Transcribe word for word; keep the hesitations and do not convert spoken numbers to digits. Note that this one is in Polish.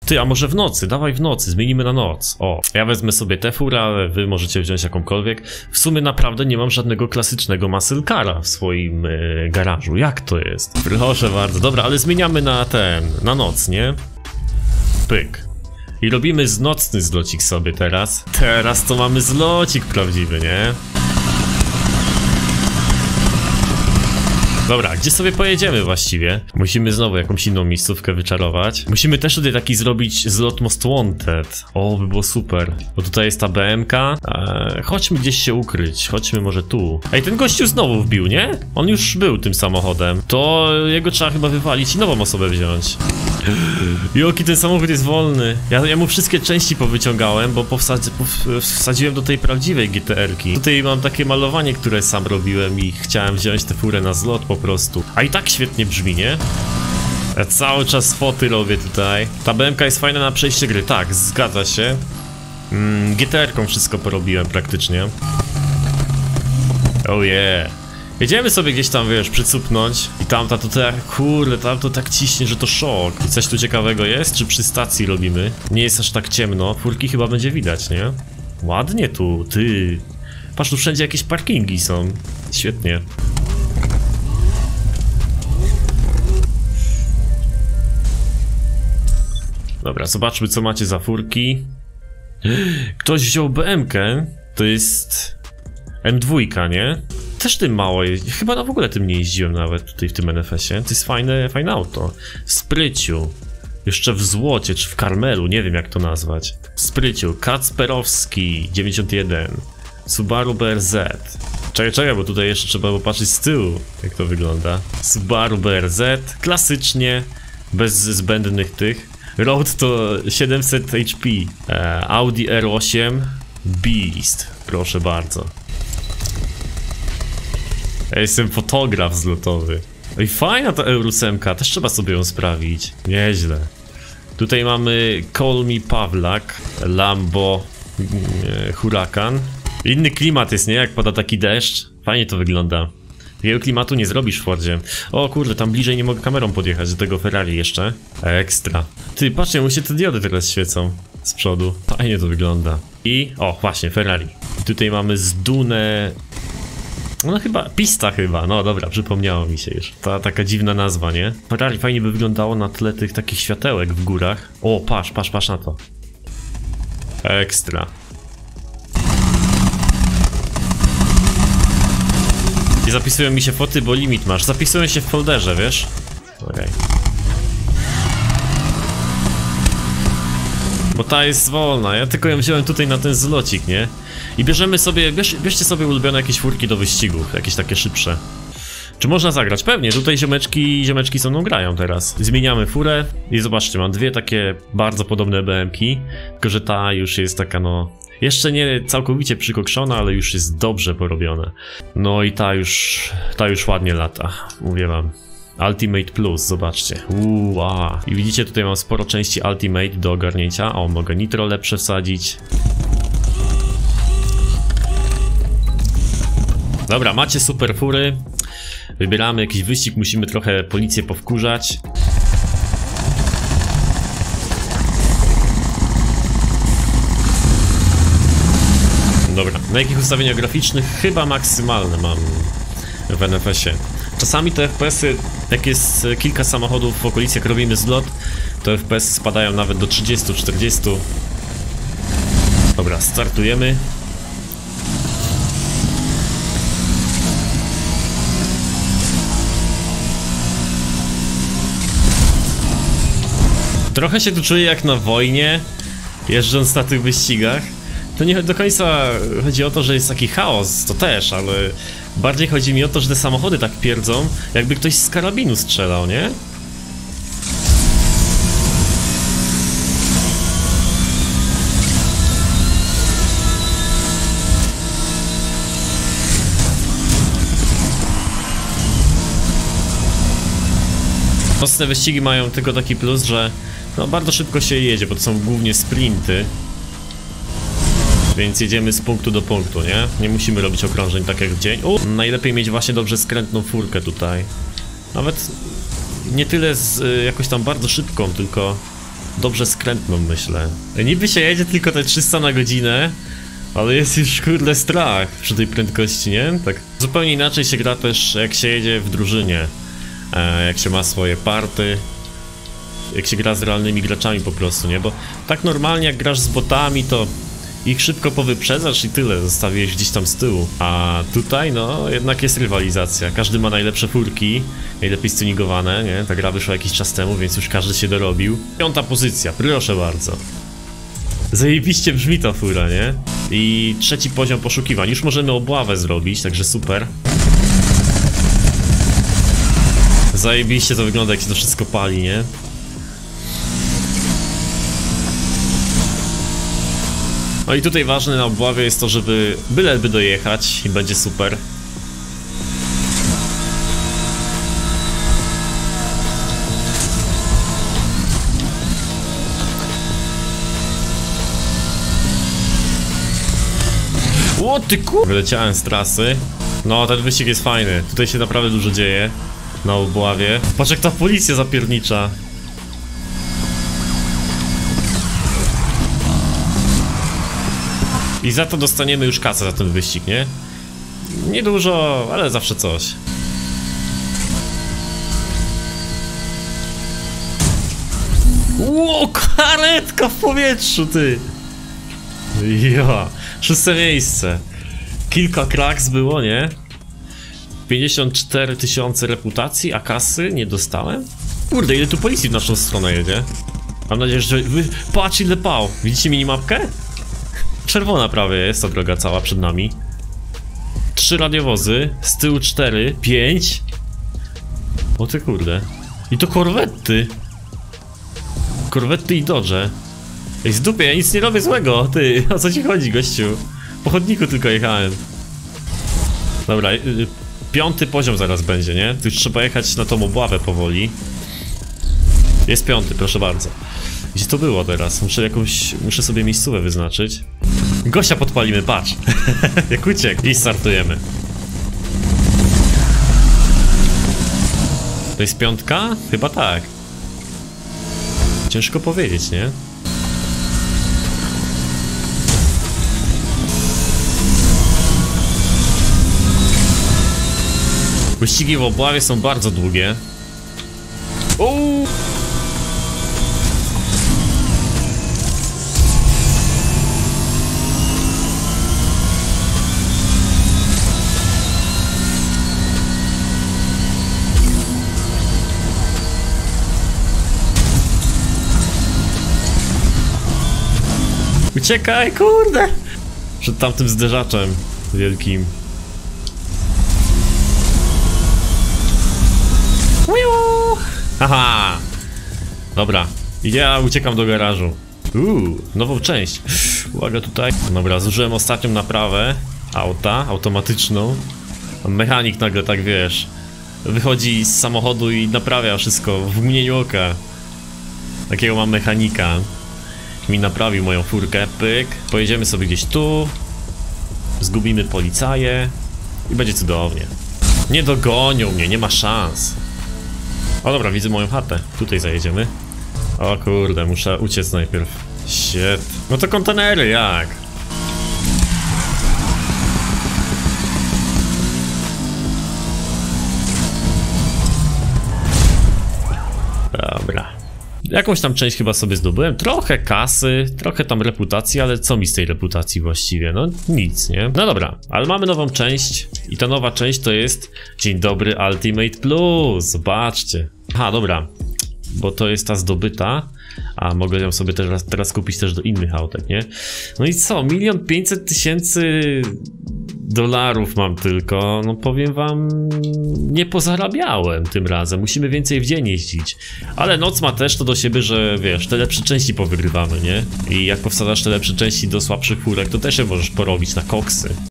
Ty, a może w nocy? Dawaj w nocy, zmienimy na noc. O, ja wezmę sobie tę furę, ale wy możecie wziąć jakąkolwiek. W sumie naprawdę nie mam żadnego klasycznego muscle cara w swoim yy, garażu. Jak to jest? Proszę bardzo. Dobra, ale zmieniamy na ten, na noc, nie? Pyk. I robimy z nocny zlocik sobie teraz. Teraz to mamy zlocik prawdziwy, nie? Dobra, gdzie sobie pojedziemy właściwie? Musimy znowu jakąś inną miejscówkę wyczarować. Musimy też tutaj taki zrobić zlot Most Wanted. O, by było super. Bo tutaj jest ta B M K. Eee, chodźmy gdzieś się ukryć. Chodźmy może tu. Ej, ten gościu znowu wbił, nie? On już był tym samochodem. To jego trzeba chyba wywalić i nową osobę wziąć. Joki, ten samochód jest wolny. Ja, ja mu wszystkie części powyciągałem, bo powsadzi, pow, wsadziłem do tej prawdziwej G T R ki. Tutaj mam takie malowanie, które sam robiłem i chciałem wziąć tę furę na zlot po prostu. A i tak świetnie brzmi, nie? Ja cały czas foty robię tutaj. Ta B M K jest fajna na przejście gry. Tak, zgadza się. Mm, G T R ką wszystko porobiłem praktycznie. Oh yeah. Jedziemy sobie gdzieś tam, wiesz, przycupnąć. I tamta to tak, kurde, tam to tak ciśnie, że to szok. I coś tu ciekawego jest? Czy przy stacji robimy? Nie jest aż tak ciemno. Furki chyba będzie widać, nie? Ładnie tu, ty. Patrz, tu wszędzie jakieś parkingi są. Świetnie. Dobra, zobaczmy, co macie za furki. Ktoś wziął B M kę. To jest M dwa, nie? Też tym mało jeździ. Chyba no w ogóle tym nie jeździłem nawet tutaj w tym N F S-ie. To jest fajne, fajne auto. W Spryciu. Jeszcze w złocie, czy w karmelu, nie wiem jak to nazwać. W Spryciu. Kacperowski dziewięćdziesiąt jeden. Subaru B R Z. Czekaj, czekaj, bo tutaj jeszcze trzeba popatrzeć z tyłu, jak to wygląda. Subaru B R Z. Klasycznie. Bez zbędnych tych. Road to siedemset H P. E, Audi R osiem. Beast. Proszę bardzo. Ja jestem fotograf zlotowy. Oj, fajna ta Eurosemka, też trzeba sobie ją sprawić. Nieźle. Tutaj mamy Call Me Pawlak, Lambo, e, Huracan. Inny klimat jest, nie? Jak pada taki deszcz. Fajnie to wygląda. Takiego klimatu nie zrobisz w Fordzie. O kurde, tam bliżej nie mogę kamerą podjechać do tego Ferrari jeszcze. Ekstra. Ty, patrzcie, mu się te diody teraz świecą z przodu. Fajnie to wygląda. I, o właśnie, Ferrari. I tutaj mamy Zdunę. No chyba, Pista chyba, no dobra, przypomniało mi się już. Ta taka dziwna nazwa, nie? Ferrari fajnie by wyglądało na tle tych takich światełek w górach. O, patrz, patrz, patrz na to. Ekstra. I zapisują mi się foty, bo limit masz. Zapisują się w folderze, wiesz? Okej. Okay. Bo ta jest wolna, ja tylko ją wziąłem tutaj na ten zlocik, nie? I bierzemy sobie, bierz, bierzcie sobie ulubione jakieś furki do wyścigów, jakieś takie szybsze. Czy można zagrać? Pewnie, tutaj ziomeczki, ziomeczki ze mną grają teraz. Zmieniamy furę i zobaczcie, mam dwie takie bardzo podobne B M ki, tylko że ta już jest taka no... Jeszcze nie całkowicie przykokszona, ale już jest dobrze porobiona. No i ta już, ta już ładnie lata, mówię wam. Ultimate Plus, zobaczcie. Uuu, a. I widzicie, tutaj mam sporo części Ultimate do ogarnięcia. O, mogę nitro lepsze wsadzić. Dobra, macie super fury. Wybieramy jakiś wyścig, musimy trochę policję powkurzać. Dobra, na jakich ustawieniach graficznych? Chyba maksymalne mam w N F S-ie. Czasami te F P S-y, jak jest kilka samochodów w okolicy, jak robimy zlot, to F P S spadają nawet do trzydziestu czterdziestu. Dobra, startujemy. Trochę się tu czuję jak na wojnie, jeżdżąc na tych wyścigach. To nie do końca chodzi o to, że jest taki chaos, to też, ale bardziej chodzi mi o to, że te samochody tak pierdzą, jakby ktoś z karabinu strzelał, nie? Mocne wyścigi mają tylko taki plus, że no bardzo szybko się jedzie, bo to są głównie sprinty. Więc jedziemy z punktu do punktu, nie? Nie musimy robić okrążeń tak jak w dzień. U, najlepiej mieć właśnie dobrze skrętną furkę tutaj. Nawet nie tyle z y, jakoś tam bardzo szybką, tylko dobrze skrętną, myślę. Niby się jedzie tylko te trzysta na godzinę, ale jest już kurde strach przy tej prędkości, nie? Tak zupełnie inaczej się gra też jak się jedzie w drużynie, e, jak się ma swoje party, jak się gra z realnymi graczami po prostu, nie? Bo tak normalnie jak grasz z botami, to ich szybko powyprzedzasz i tyle, zostawiłeś gdzieś tam z tyłu. A tutaj no jednak jest rywalizacja, każdy ma najlepsze furki, najlepiej stuningowane, nie? Ta gra wyszła jakiś czas temu, więc już każdy się dorobił. Piąta pozycja, proszę bardzo. Zajebiście brzmi ta fura, nie? I trzeci poziom poszukiwań. Już możemy obławę zrobić, także super. Zajebiście to wygląda, jak się to wszystko pali, nie? No i tutaj ważne na obławie jest to, żeby byleby dojechać i będzie super. O ty kur... Wyleciałem z trasy. No, ten wyścig jest fajny. Tutaj się naprawdę dużo dzieje na obławie. Patrz jak ta policja zapiernicza. I za to dostaniemy już kasę za ten wyścig, nie? Niedużo, ale zawsze coś. Ło, karetka w powietrzu, ty! Ja, szóste miejsce. Kilka kraks było, nie? pięćdziesiąt cztery tysiące reputacji, a kasy nie dostałem? Kurde, ile tu policji w naszą stronę jedzie? Mam nadzieję, że wy... Patrz ile pał! Widzicie minimapkę? Czerwona prawie jest ta droga cała przed nami. Trzy radiowozy, z tyłu cztery, pięć. O ty kurde. I to korwety. Korwety i dodże. Ej, z dupie, ja nic nie robię złego, ty. O co ci chodzi, gościu? Po chodniku tylko jechałem. Dobra, y, piąty poziom zaraz będzie, nie? Tu już trzeba jechać na tą obławę powoli. Jest piąty, proszę bardzo. Gdzie to było teraz? Muszę jakąś... Muszę sobie miejscówę wyznaczyć. Gościa podpalimy, patrz. Jak uciekł. I startujemy. To jest piątka? Chyba tak. Ciężko powiedzieć, nie? Wyścigi w obławie są bardzo długie. Uuu. Uciekaj, kurde! Przed tamtym zderzaczem wielkim. Uiu! Haha! Dobra, ja uciekam do garażu. Uuu, nową część. Uwaga tutaj. Dobra, zużyłem ostatnią naprawę auta, automatyczną. Mechanik nagle, tak wiesz, wychodzi z samochodu i naprawia wszystko w mgnieniu oka. Takiego mam mechanika. Mi naprawił moją furkę, pyk. Pojedziemy sobie gdzieś tu. Zgubimy policaję i będzie cudownie. Nie dogonią mnie, nie ma szans. O dobra, widzę moją chatę. Tutaj zajedziemy. O kurde, muszę uciec najpierw. Shit. No to kontenery, jak? Dobra. Jakąś tam część chyba sobie zdobyłem, trochę kasy, trochę tam reputacji, ale co mi z tej reputacji właściwie? No nic, nie? No dobra, ale mamy nową część i ta nowa część to jest dzień dobry Ultimate Plus, zobaczcie. Aha, dobra, bo to jest ta zdobyta, a mogę ją sobie teraz, teraz kupić też do innych autek, nie? No i co, milion pięćset tysięcy dolarów mam tylko, no powiem wam, nie pozarabiałem tym razem, musimy więcej w dzień jeździć. Ale noc ma też to do siebie, że wiesz, te lepsze części powygrywamy, nie? I jak powsadzasz te lepsze części do słabszych furek, to też je możesz porobić na koksy.